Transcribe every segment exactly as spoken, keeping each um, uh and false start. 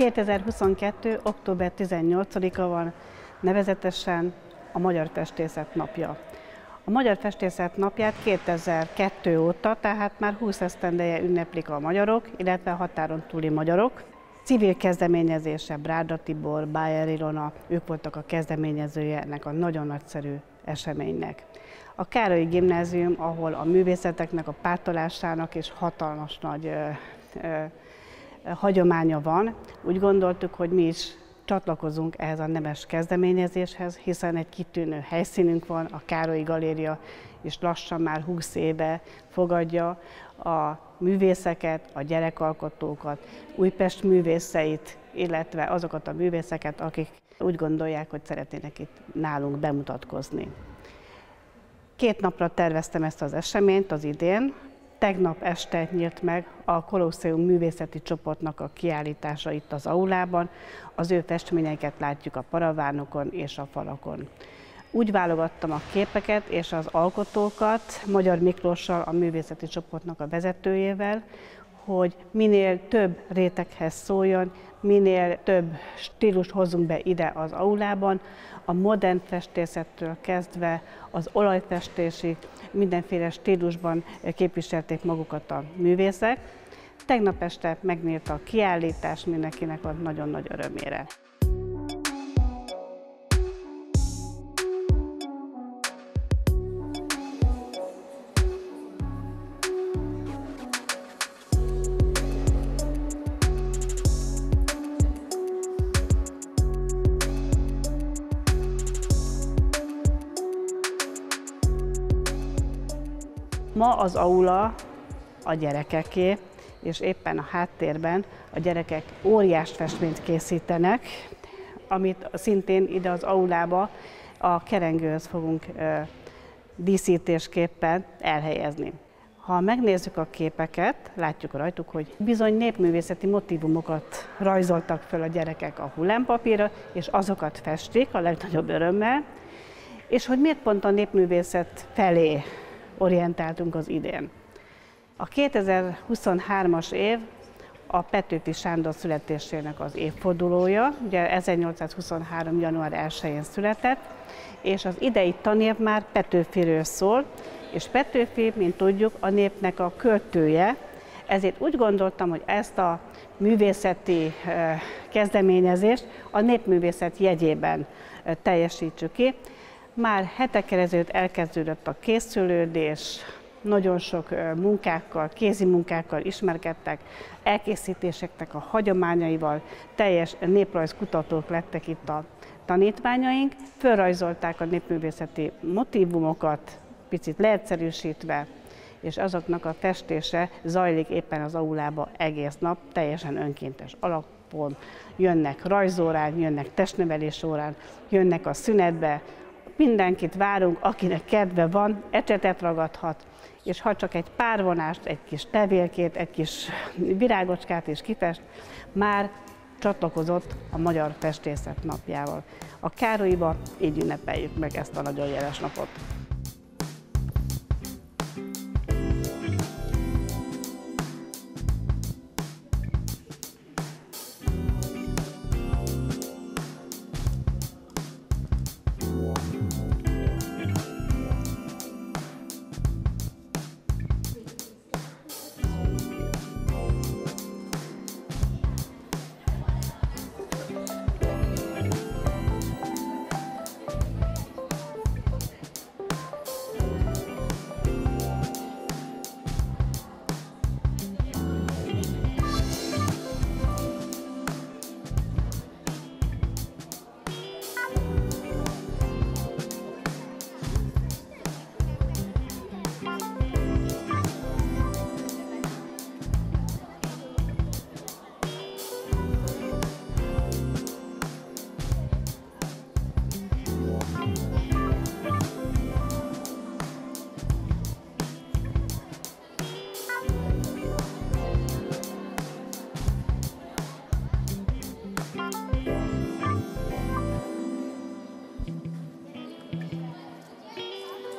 kétezer-huszonkettő. október tizennyolcadika van, nevezetesen a Magyar Festészet Napja. A Magyar Festészet Napját kétezer-kettő óta, tehát már húsz esztendeje ünneplik a magyarok, illetve a határon túli magyarok. Civil kezdeményezése Bráda Tibor, Bájer Ilona, ők voltak a kezdeményezője ennek a nagyon nagyszerű eseménynek. A Károlyi Gimnázium, ahol a művészeteknek, a pártolásának és hatalmas nagy ö, ö, hagyománya van, úgy gondoltuk, hogy mi is csatlakozunk ehhez a nemes kezdeményezéshez, hiszen egy kitűnő helyszínünk van, a Károlyi Galéria, és lassan már húsz éve fogadja a művészeket, a gyerekalkotókat, Újpest művészeit, illetve azokat a művészeket, akik úgy gondolják, hogy szeretnének itt nálunk bemutatkozni. Két napra terveztem ezt az eseményt az idén. Tegnap este nyílt meg a Kolosseum művészeti csoportnak a kiállítása itt az aulában. Az ő festményeiket látjuk a paravánokon és a falakon. Úgy válogattam a képeket és az alkotókat Magyar Miklóssal, a művészeti csoportnak a vezetőjével, hogy minél több réteghez szóljon, minél több stílust hozzunk be ide az aulában, a modern festészettől kezdve az olajfestésig mindenféle stílusban képviselték magukat a művészek. Tegnap este megnyílt a kiállítás mindenkinek a nagyon nagy örömére. Ma az aula a gyerekeké, és éppen a háttérben a gyerekek óriás festményt készítenek, amit szintén ide az aulába a kerengőhöz fogunk díszítésképpen elhelyezni. Ha megnézzük a képeket, látjuk rajtuk, hogy bizony népművészeti motívumokat rajzoltak föl a gyerekek a hullámpapírra, és azokat festik a legnagyobb örömmel, és hogy miért pont a népművészet felé orientáltunk az idén. A kétezer-huszonhármas év a Petőfi Sándor születésének az évfordulója, ugye ezernyolcszázhuszonhárom. január elsején született, és az idei tanév már Petőfiről szól, és Petőfi, mint tudjuk, a népnek a költője, ezért úgy gondoltam, hogy ezt a művészeti kezdeményezést a népművészet jegyében teljesítsük ki. Már hetekkel ezelőtt elkezdődött a készülődés, nagyon sok munkákkal, kézi munkákkal ismerkedtek, elkészítéseknek a hagyományaival, teljes néprajzkutatók lettek itt a tanítványaink, fölrajzolták a népművészeti motívumokat, picit leegyszerűsítve, és azoknak a festése zajlik éppen az aulába egész nap, teljesen önkéntes alapon. Jönnek rajzórán, jönnek testnevelés órán, jönnek a szünetbe. Mindenkit várunk, akinek kedve van, ecsetet ragadhat, és ha csak egy pár vonást, egy kis tevélkét, egy kis virágocskát is kifest, már csatlakozott a Magyar Festészet Napjával. A Károlyiba így ünnepeljük meg ezt a nagyon jeles napot.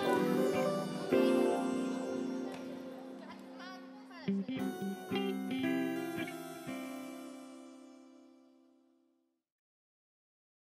Thank you.